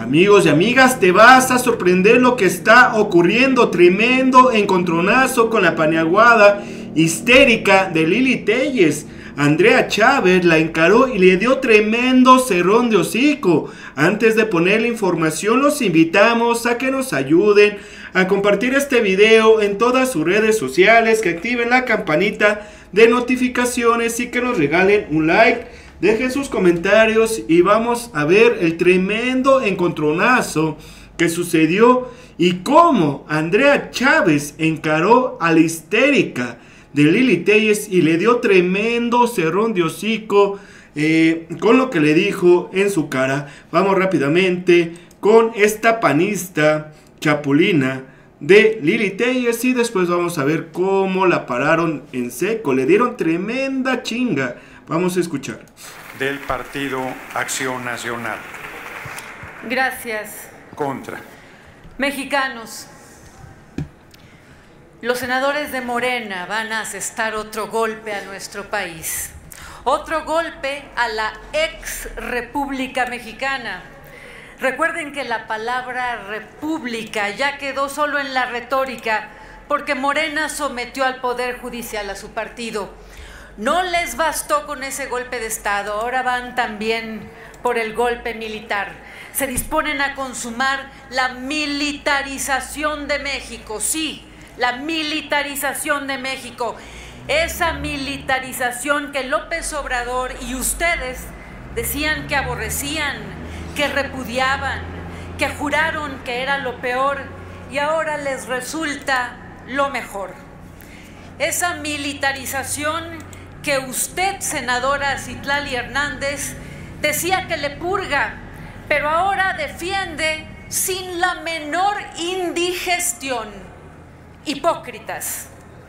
Amigos y amigas, te vas a sorprender lo que está ocurriendo. Tremendo encontronazo con la paniaguada histérica de Lili Téllez. Andrea Chávez la encaró y le dio tremendo cerrón de hocico. Antes de poner la información, los invitamos a que nos ayuden a compartir este video en todas sus redes sociales, que activen la campanita de notificaciones y que nos regalen un like. Dejen sus comentarios y vamos a ver el tremendo encontronazo que sucedió y cómo Andrea Chávez encaró a la histérica de Lili Téllez y le dio tremendo cerrón de hocico con lo que le dijo en su cara. Vamos rápidamente con esta panista chapulina de Lili Téllez y después vamos a ver cómo la pararon en seco. Le dieron tremenda chinga. Vamos a escuchar. Del Partido Acción Nacional. Gracias. Contra. Mexicanos, los senadores de Morena van a asestar otro golpe a nuestro país. Otro golpe a la ex República Mexicana. Recuerden que la palabra república ya quedó solo en la retórica porque Morena sometió al Poder Judicial a su partido. No les bastó con ese golpe de Estado, ahora van también por el golpe militar. Se disponen a consumar la militarización de México, sí, la militarización de México. Esa militarización que López Obrador y ustedes decían que aborrecían, que repudiaban, que juraron que era lo peor y ahora les resulta lo mejor. Esa militarización que usted, senadora Citlali Hernández, decía que le purga, pero ahora defiende sin la menor indigestión. Hipócritas.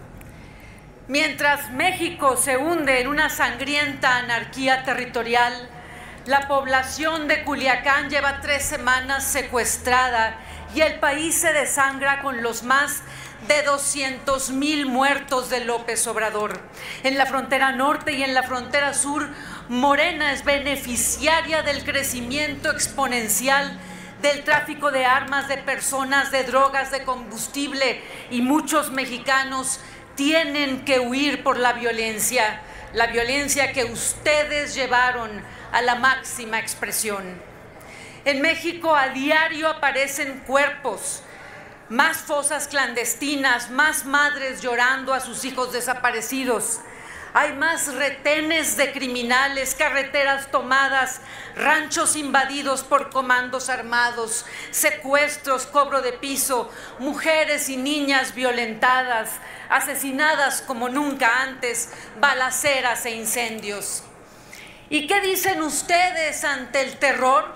Mientras México se hunde en una sangrienta anarquía territorial, la población de Culiacán lleva 3 semanas secuestrada y el país se desangra con los más de 200,000 muertos de López Obrador. En la frontera norte y en la frontera sur, Morena es beneficiaria del crecimiento exponencial del tráfico de armas, de personas, de drogas, de combustible, y muchos mexicanos tienen que huir por la violencia que ustedes llevaron a la máxima expresión. En México a diario aparecen cuerpos, más fosas clandestinas, más madres llorando a sus hijos desaparecidos. Hay más retenes de criminales, carreteras tomadas, ranchos invadidos por comandos armados, secuestros, cobro de piso, mujeres y niñas violentadas, asesinadas como nunca antes, balaceras e incendios. ¿Y qué dicen ustedes ante el terror?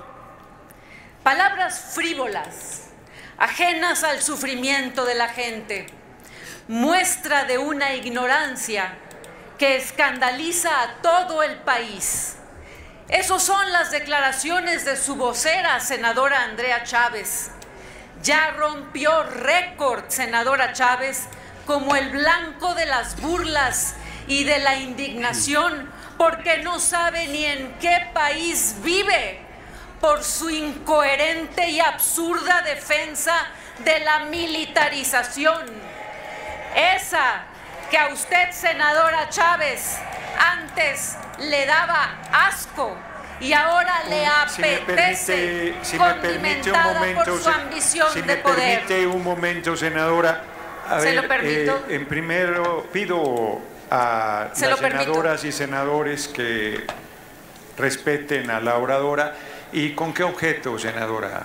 Palabras frívolas, ajenas al sufrimiento de la gente, muestra de una ignorancia que escandaliza a todo el país. Esas son las declaraciones de su vocera, senadora Andrea Chávez. Ya rompió récord, senadora Chávez, como el blanco de las burlas y de la indignación, porque no sabe ni en qué país vive, por su incoherente y absurda defensa de la militarización. Esa que a usted, senadora Chávez, antes le daba asco y ahora le apetece, condimentada por su ambición de poder. Si me permite un momento, senadora. ¿Se lo permito? En primero pido a las senadoras y senadores que respeten a la oradora. ¿Y con qué objeto, senadora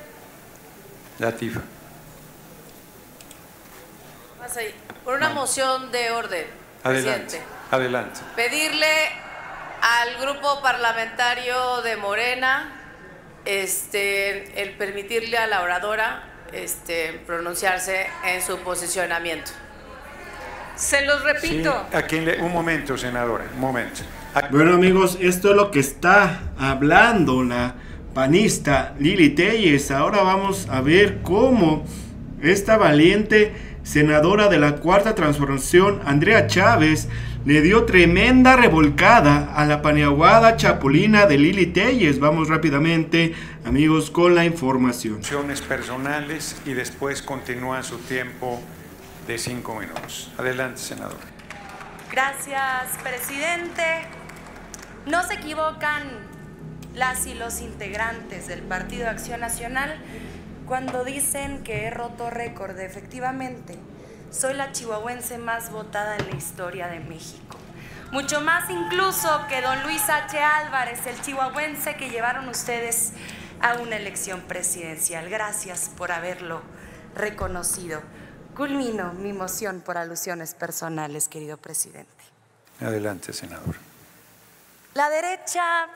Latifa? Por una moción de orden, adelante, presidente. Adelante. Pedirle al grupo parlamentario de Morena el permitirle a la oradora pronunciarse en su posicionamiento. Se los repito. Sí, un momento, senadora, un momento. Bueno, amigos, esto es lo que está hablando la panista Lili Téllez. Ahora vamos a ver cómo esta valiente senadora de la Cuarta Transformación, Andrea Chávez, le dio tremenda revolcada a la paniaguada chapulina de Lili Téllez. Vamos rápidamente Amigos, con la información. Personales y después continúa su tiempo de 5 minutos. Adelante, senador. Gracias, presidente. No se equivocan las y los integrantes del Partido Acción Nacional cuando dicen que he roto récord. Efectivamente, soy la chihuahuense más votada en la historia de México. Mucho más incluso que don Luis H. Álvarez, el chihuahuense que llevaron ustedes a una elección presidencial. Gracias por haberlo reconocido. Culmino mi moción por alusiones personales, querido presidente. Adelante, senador. La derecha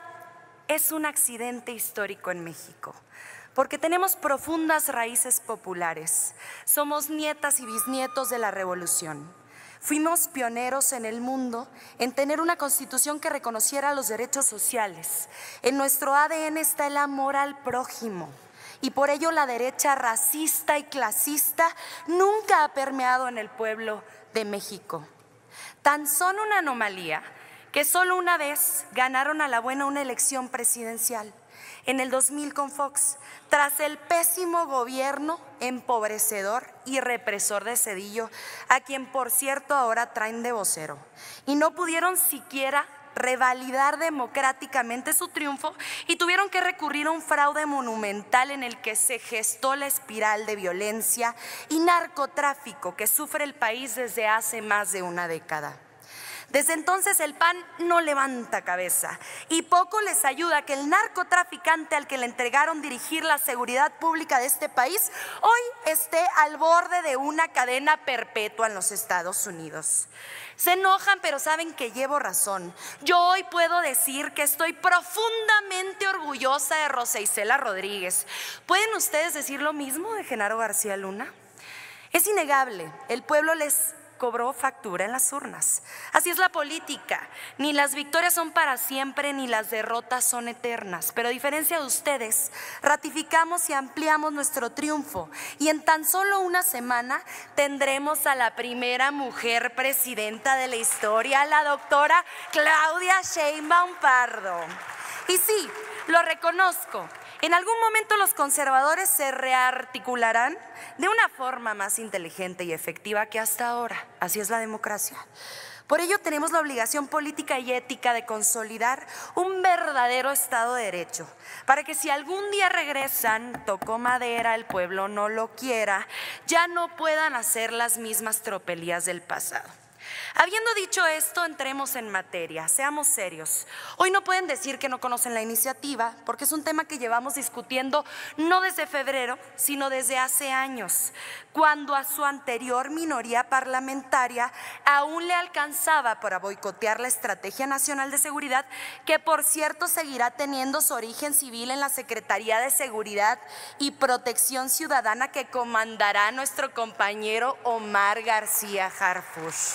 es un accidente histórico en México, porque tenemos profundas raíces populares. Somos nietas y bisnietos de la revolución. Fuimos pioneros en el mundo en tener una constitución que reconociera los derechos sociales. En nuestro ADN está el amor al prójimo. Y por ello la derecha racista y clasista nunca ha permeado en el pueblo de México. Tan son una anomalía que solo una vez ganaron a la buena una elección presidencial, en el 2000 con Fox, tras el pésimo gobierno empobrecedor y represor de Zedillo, a quien por cierto ahora traen de vocero. Y no pudieron siquiera revalidar democráticamente su triunfo y tuvieron que recurrir a un fraude monumental en el que se gestó la espiral de violencia y narcotráfico que sufre el país desde hace más de una década. Desde entonces el PAN no levanta cabeza y poco les ayuda que el narcotraficante al que le entregaron dirigir la seguridad pública de este país hoy esté al borde de una cadena perpetua en los Estados Unidos. Se enojan, pero saben que llevo razón. Yo hoy puedo decir que estoy profundamente orgullosa de Rosa Isela Rodríguez. ¿Pueden ustedes decir lo mismo de Genaro García Luna? Es innegable, el pueblo les cobró factura en las urnas. Así es la política, ni las victorias son para siempre ni las derrotas son eternas, pero a diferencia de ustedes, ratificamos y ampliamos nuestro triunfo y en tan solo una semana tendremos a la primera mujer presidenta de la historia, la doctora Claudia Sheinbaum Pardo. Y sí, lo reconozco, en algún momento los conservadores se rearticularán de una forma más inteligente y efectiva que hasta ahora. Así es la democracia. Por ello tenemos la obligación política y ética de consolidar un verdadero Estado de Derecho, para que si algún día regresan, tocó madera, el pueblo no lo quiera, ya no puedan hacer las mismas tropelías del pasado. Habiendo dicho esto, entremos en materia, seamos serios. Hoy no pueden decir que no conocen la iniciativa, porque es un tema que llevamos discutiendo no desde febrero, sino desde hace años, cuando a su anterior minoría parlamentaria aún le alcanzaba para boicotear la Estrategia Nacional de Seguridad, que por cierto seguirá teniendo su origen civil en la Secretaría de Seguridad y Protección Ciudadana que comandará nuestro compañero Omar García Harfuch.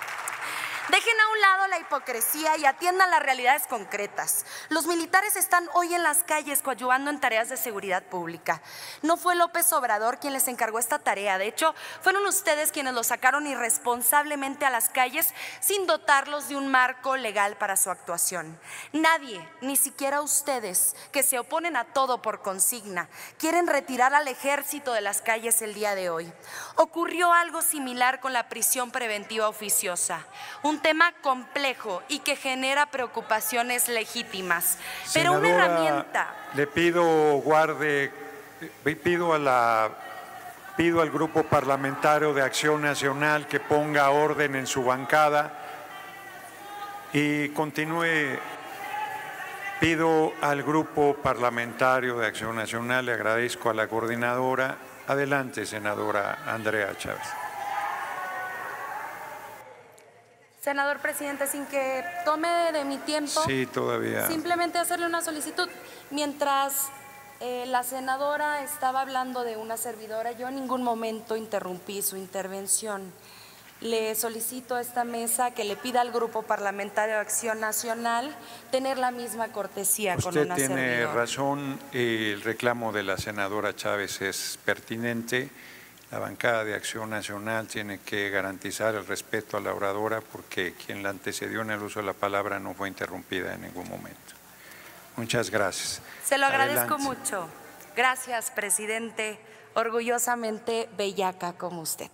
Dejen a un lado la hipocresía y atiendan las realidades concretas. Los militares están hoy en las calles coadyuvando en tareas de seguridad pública. No fue López Obrador quien les encargó esta tarea. De hecho, fueron ustedes quienes los sacaron irresponsablemente a las calles sin dotarlos de un marco legal para su actuación. Nadie, ni siquiera ustedes, que se oponen a todo por consigna, quieren retirar al ejército de las calles el día de hoy. Ocurrió algo similar con la prisión preventiva oficiosa. Un tema complejo y que genera preocupaciones legítimas, pero senadora, una herramienta. Le pido pido al Grupo Parlamentario de Acción Nacional que ponga orden en su bancada y continúe. Pido al Grupo Parlamentario de Acción Nacional, le agradezco a la coordinadora. Adelante, senadora Andrea Chávez. Senador presidente, sin que tome de mi tiempo, sí, todavía. Simplemente hacerle una solicitud. Mientras la senadora estaba hablando de una servidora, yo en ningún momento interrumpí su intervención. Le solicito a esta mesa que le pida al Grupo Parlamentario de Acción Nacional tener la misma cortesía con una servidora. Usted tiene razón, el reclamo de la senadora Chávez es pertinente. La bancada de Acción Nacional tiene que garantizar el respeto a la oradora porque quien la antecedió en el uso de la palabra no fue interrumpida en ningún momento. Muchas gracias. Se lo agradezco Adelante. mucho. Gracias, presidente. Orgullosamente bellaca como usted.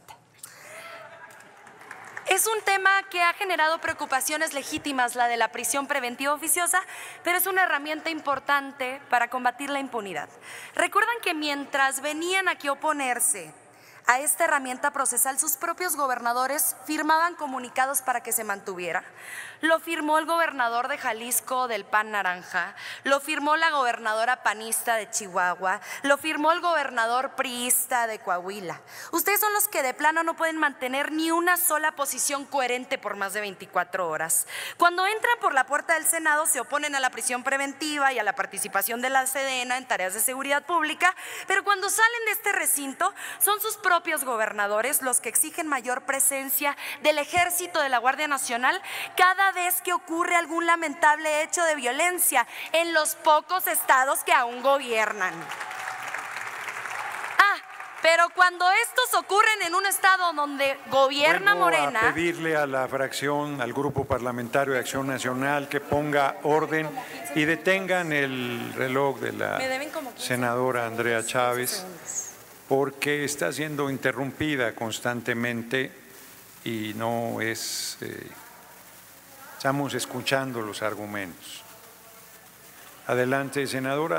Es un tema que ha generado preocupaciones legítimas, la de la prisión preventiva oficiosa, pero es una herramienta importante para combatir la impunidad. Recuerdan que mientras venían aquí a oponerse a esta herramienta procesal, sus propios gobernadores firmaban comunicados para que se mantuviera. Lo firmó el gobernador de Jalisco del PAN naranja, lo firmó la gobernadora panista de Chihuahua, lo firmó el gobernador priista de Coahuila. Ustedes son los que de plano no pueden mantener ni una sola posición coherente por más de 24 horas. Cuando entran por la puerta del Senado se oponen a la prisión preventiva y a la participación de la Sedena en tareas de seguridad pública, pero cuando salen de este recinto son sus propios gobernadores los que exigen mayor presencia del Ejército, de la Guardia Nacional, cada vez que ocurre algún lamentable hecho de violencia en los pocos estados que aún gobiernan. Pero cuando estos ocurren en un estado donde gobierna Morena… a pedirle a la fracción, al Grupo Parlamentario de Acción Nacional que ponga orden y detengan el reloj de la senadora Andrea Chávez, porque está siendo interrumpida constantemente y no es… estamos escuchando los argumentos. Adelante, senadora,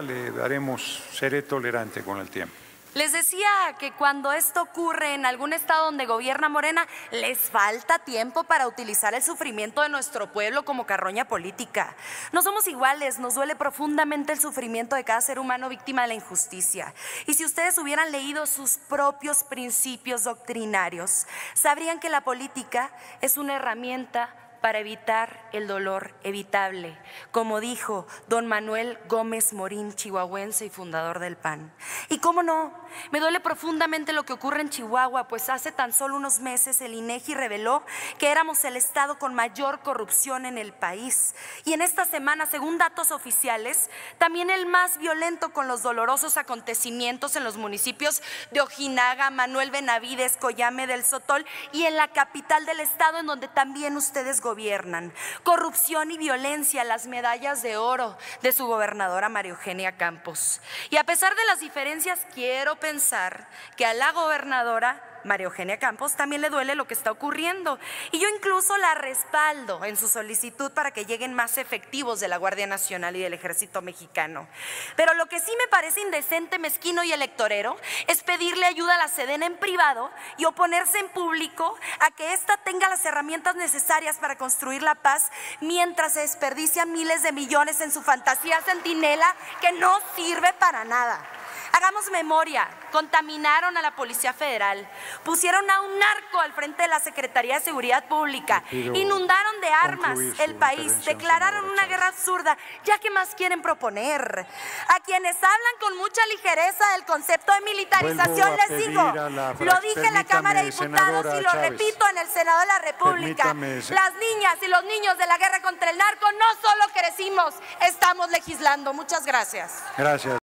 seré tolerante con el tiempo. Les decía que cuando esto ocurre en algún estado donde gobierna Morena, les falta tiempo para utilizar el sufrimiento de nuestro pueblo como carroña política. No somos iguales, nos duele profundamente el sufrimiento de cada ser humano víctima de la injusticia. Y si ustedes hubieran leído sus propios principios doctrinarios, sabrían que la política es una herramienta para evitar el dolor evitable, como dijo don Manuel Gómez Morín, chihuahuense y fundador del PAN. Y cómo no, me duele profundamente lo que ocurre en Chihuahua, pues hace tan solo unos meses el INEGI reveló que éramos el estado con mayor corrupción en el país. Y en esta semana, según datos oficiales, también el más violento, con los dolorosos acontecimientos en los municipios de Ojinaga, Manuel Benavides, Coyame del Sotol y en la capital del estado, en donde también ustedes gobiernan. Corrupción y violencia, las medallas de oro de su gobernadora María Eugenia Campos. Y a pesar de las diferencias, quiero pensar que a la gobernadora María Eugenia Campos también le duele lo que está ocurriendo, y yo incluso la respaldo en su solicitud para que lleguen más efectivos de la Guardia Nacional y del Ejército Mexicano. Pero lo que sí me parece indecente, mezquino y electorero es pedirle ayuda a la Sedena en privado y oponerse en público a que ésta tenga las herramientas necesarias para construir la paz, mientras se desperdician miles de millones en su fantasía centinela que no sirve para nada. Hagamos memoria, contaminaron a la Policía Federal, pusieron a un narco al frente de la Secretaría de Seguridad Pública, inundaron de armas el país, declararon una guerra absurda. ¿Ya qué más quieren proponer? A quienes hablan con mucha ligereza del concepto de militarización les digo, lo dije en la Cámara de Diputados y lo repito en el Senado de la República, las niñas y los niños de la guerra contra el narco no solo crecimos, estamos legislando. Muchas gracias. Gracias.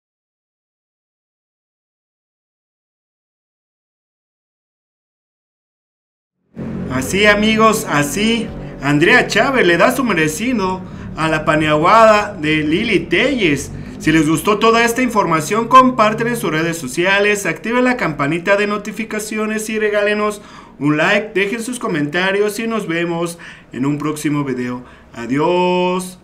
Así, amigos, así Andrea Chávez le da su merecido a la paniaguada de Lili Téllez. Si les gustó toda esta información, comparten en sus redes sociales, activen la campanita de notificaciones y regálenos un like, dejen sus comentarios y nos vemos en un próximo video. Adiós.